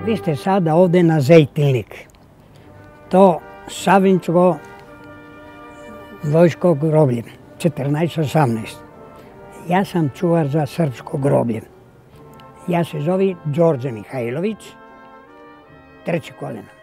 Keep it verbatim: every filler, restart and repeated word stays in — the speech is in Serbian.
Vi ste sada ovde na Zejtilnik. To Savinjsko vojsko groblje, četrnaest osamnaest. Ja sam čuvar za srpsko groblje. Ja se zovem Đorđe Mihajlović, treće koleno.